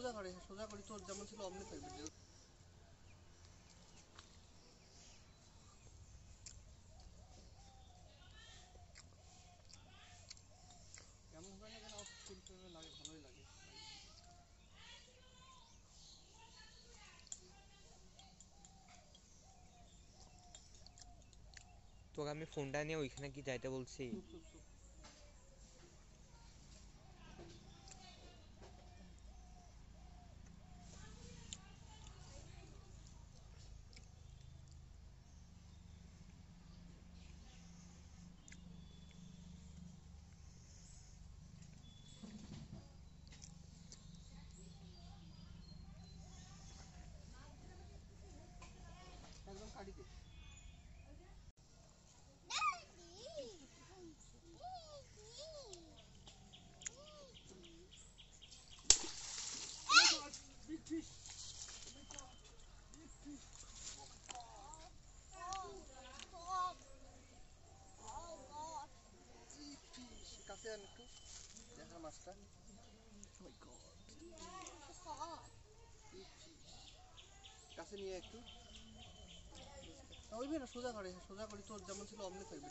সোজা করি তোর যেমন ছিল অমনি থাকবে। কেমন হয় না কেন ফুল লাগে, ভালোই লাগে। তোকে আমি ফোনটা নিয়ে ওইখানে কি যাইতে বলছি? একদম কাটি দে। কাছে আন একটু, দেখা মাছটা। কাছে নিয়ে একটু ওইবে না, সোজা করি তোর যেমন ছিল অমনি থাকবে।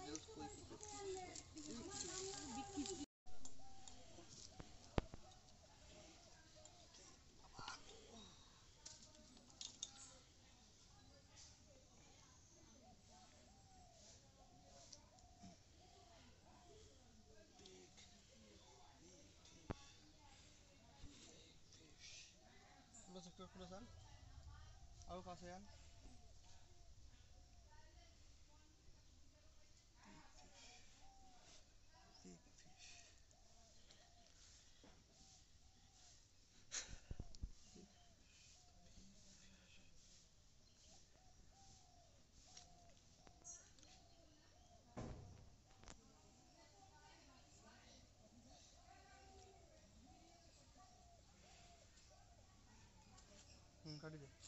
ক্লোজ আন, আরো কাছে আন। কাটি দে।